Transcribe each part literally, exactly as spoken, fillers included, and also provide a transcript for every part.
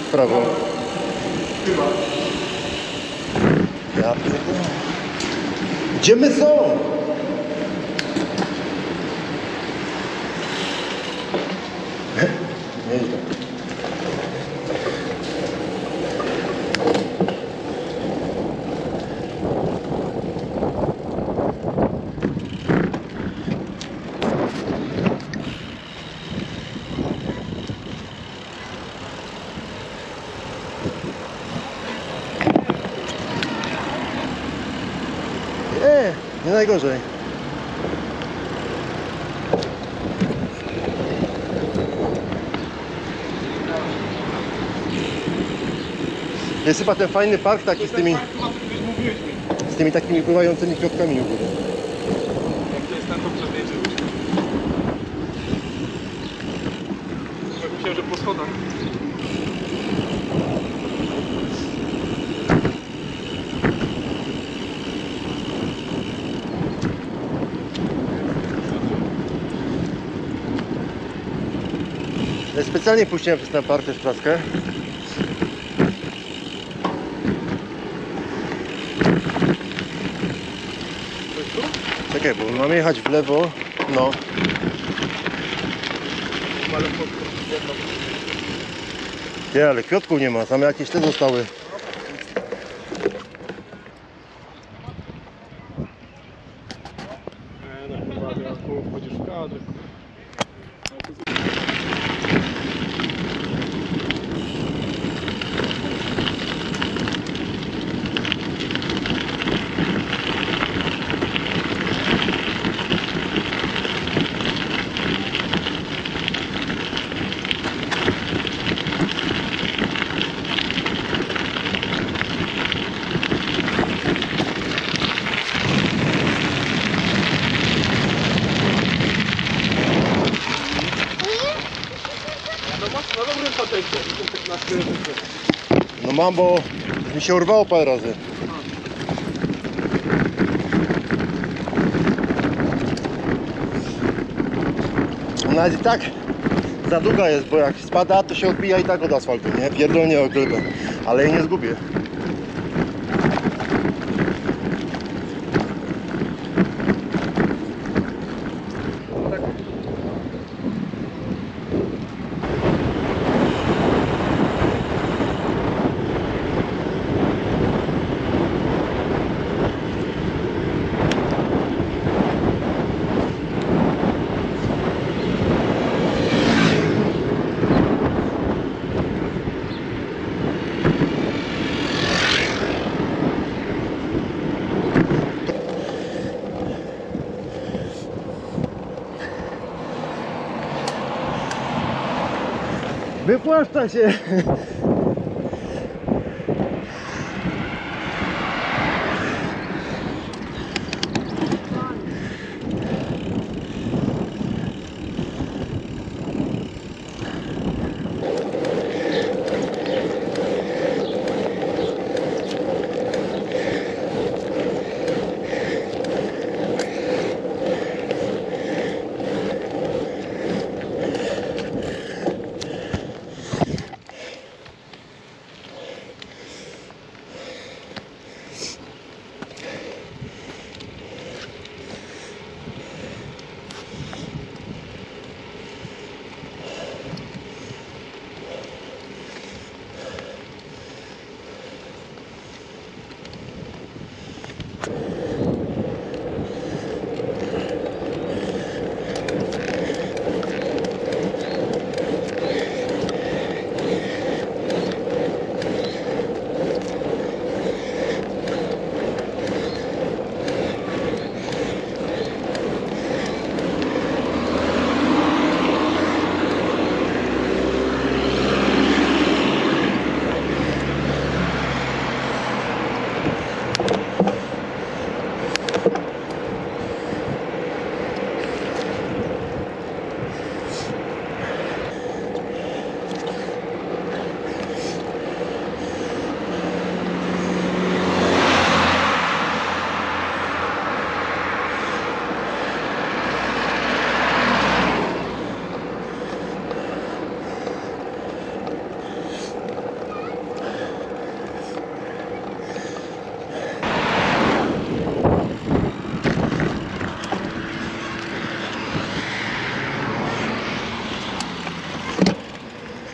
w prawo. Ja pierdolę. Gdzie my są? Nieźle. Nie, nie najgorzej. Jest chyba ten fajny park taki z tymi, z tymi takimi pływającymi kwiatkami u góry. Jak to jest ten, to przebiedzie. Myślałem, że po schodach. Ja specjalnie puściłem przez ten park też praskę. Czekaj, bo mamy jechać w lewo. No. Nie, ale kwiatków nie ma, same jakieś te zostały. Nie, no chyba tu wchodzisz w kadr. Na dobrym patencie, piętnaście tysięcy. No mam, bo mi się urwało parę razy. Nawet i tak za długa jest, bo jak spada, to się odbija i tak od asfaltu, nie? Pierdolnie o glebę, ale jej nie zgubię. Wypłaszcza się!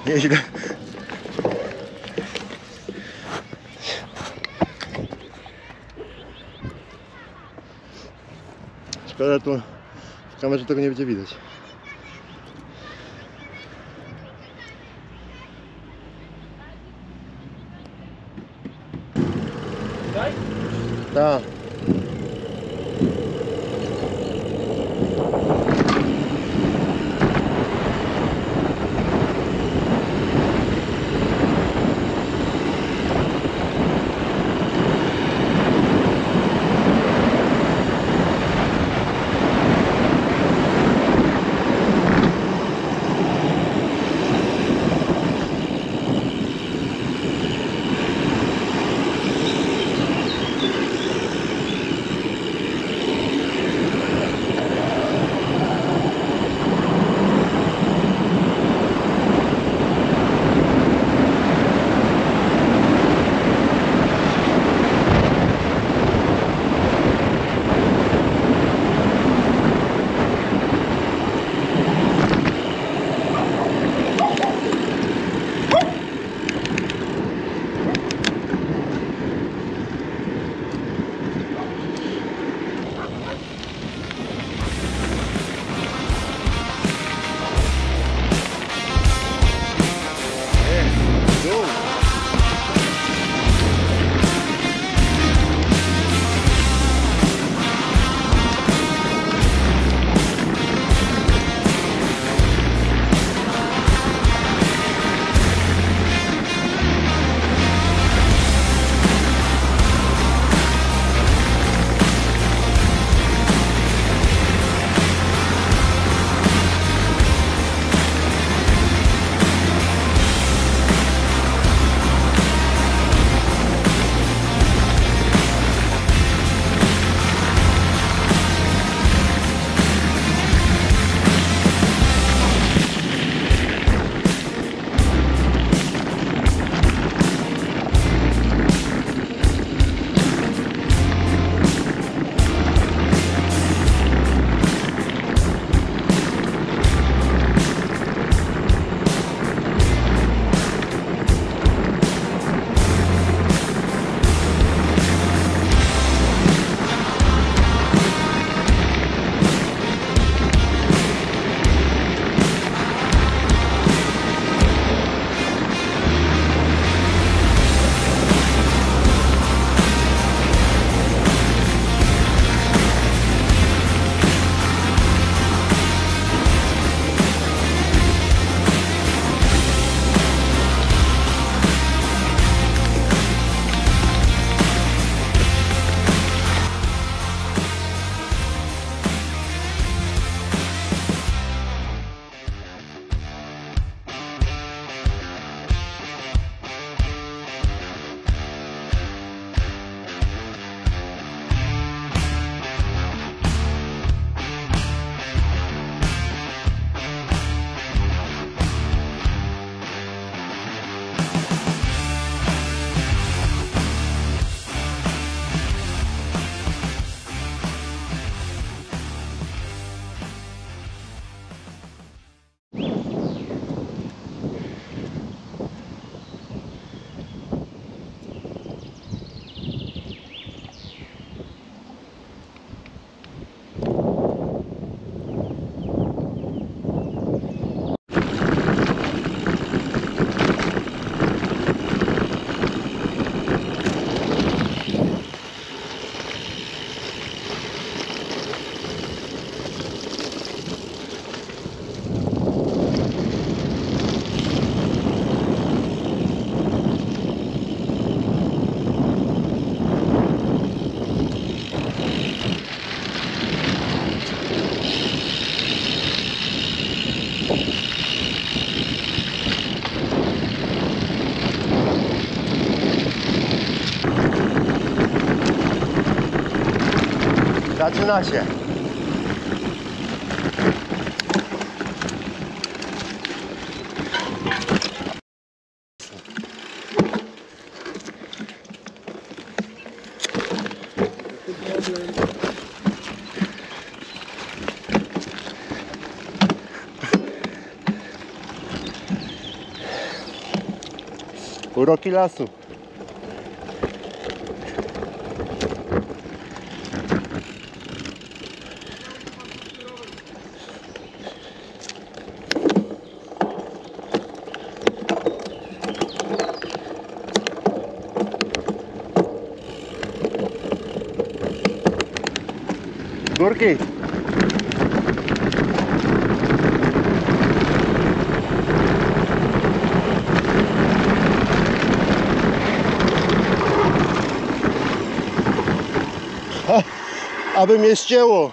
Nieźle. Szkoda, tu w kamerze tego nie będzie widać. Tak. Zaczyna się. Uroki lasu. Górki. Ha, aby mnie ścięło.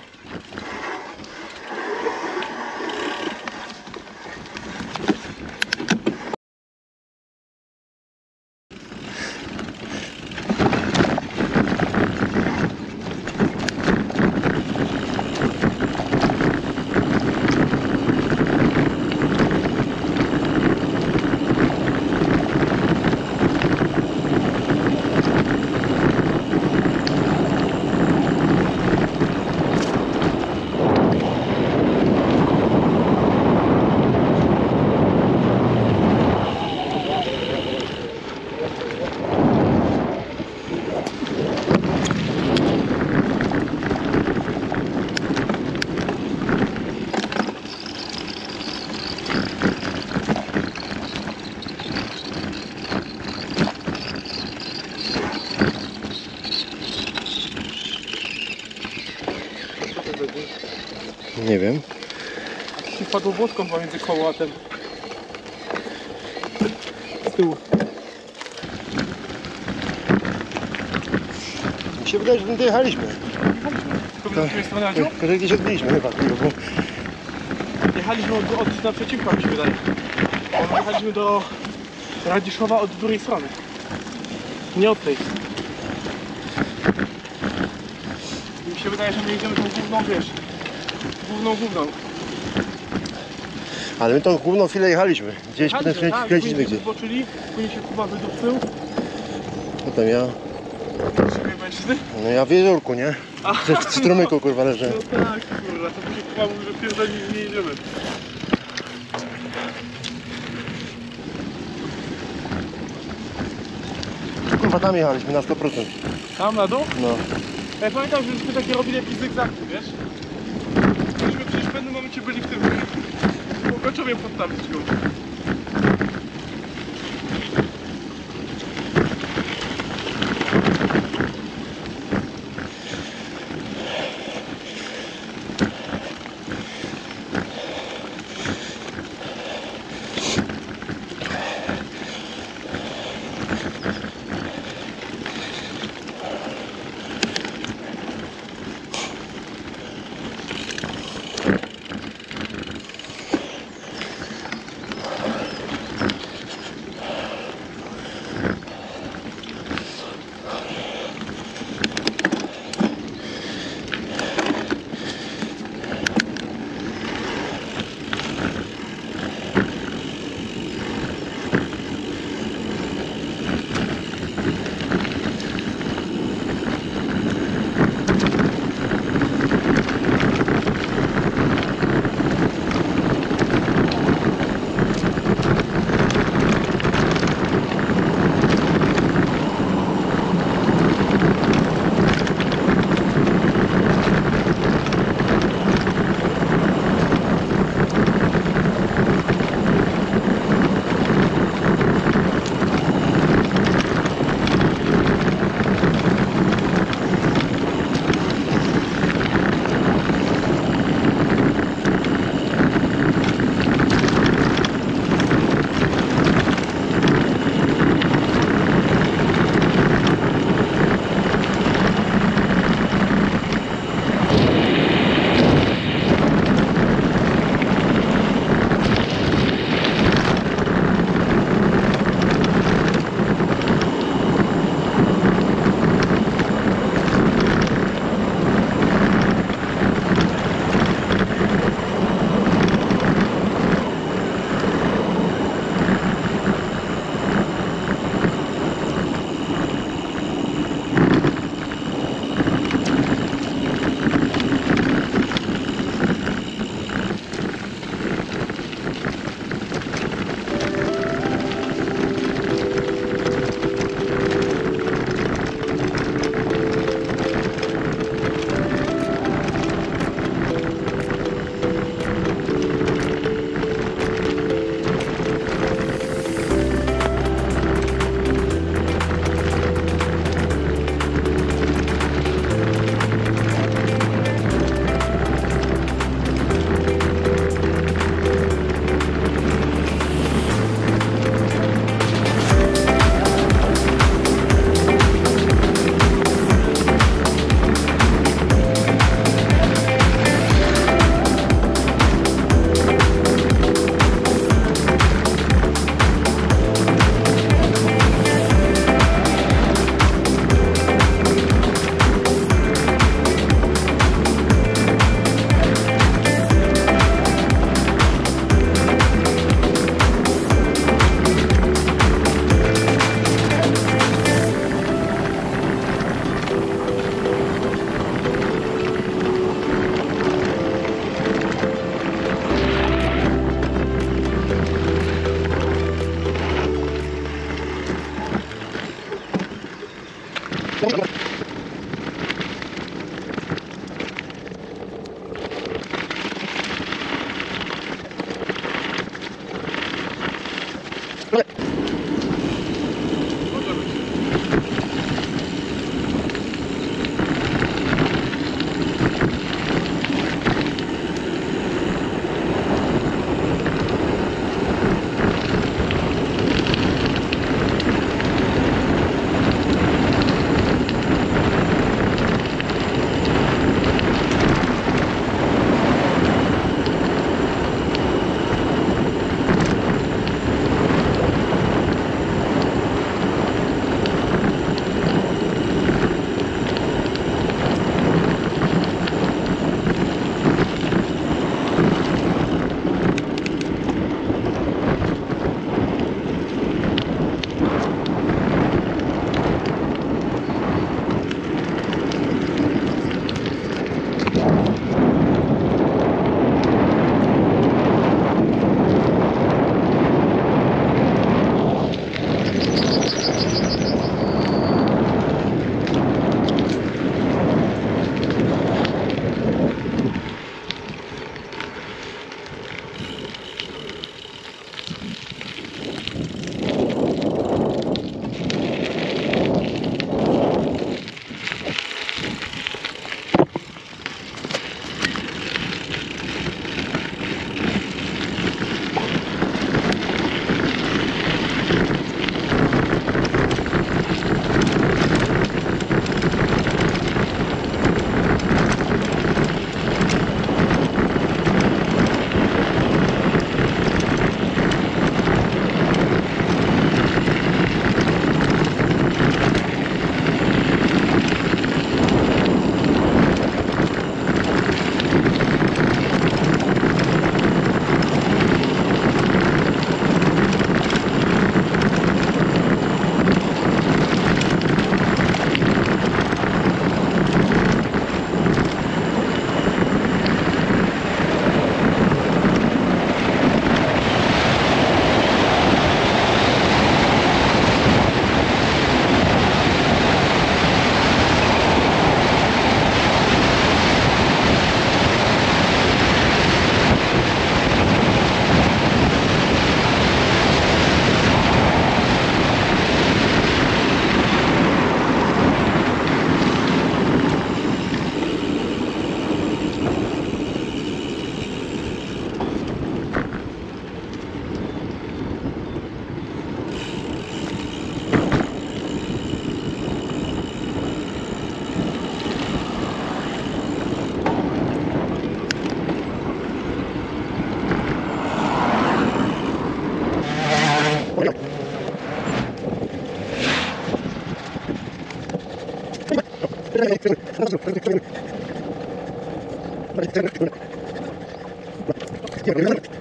Nie wiem. Ci wpadło włoską pomiędzy kołatem. Z tyłu. Mi się wydaje, że tędy jechaliśmy. Tylko z drugiej strony radził? Że gdzieś odbiliśmy chyba. Bo... Jechaliśmy od, od naprzeciwka, mi się wydaje. Bo jechaliśmy do Radziszowa od drugiej strony. Nie od tej. Mi się wydaje, że my jedziemy tą główną, wiesz, główną, główną. Ale my tą główną chwilę jechaliśmy. Gdzieś potem Jechaliśmy, tak, kręciliśmy później gdzieś. zboczyli, później się Kuba wydupcył. Potem ja. Szybkie mężczyzny. No ja w jeziorku, nie? W w strumyku kurwa leżę. No tak, kurwa, to później Kuba mówił, że pierdolni nie jedziemy. Kurwa tam jechaliśmy na sto procent. Tam na dół? No. Ja pamiętam, że żeśmy takie robili jakiś zygzak, wiesz? Myśmy przecież w pewnym momencie byli w tym Łokoczowie pod tabliczką. Thank you.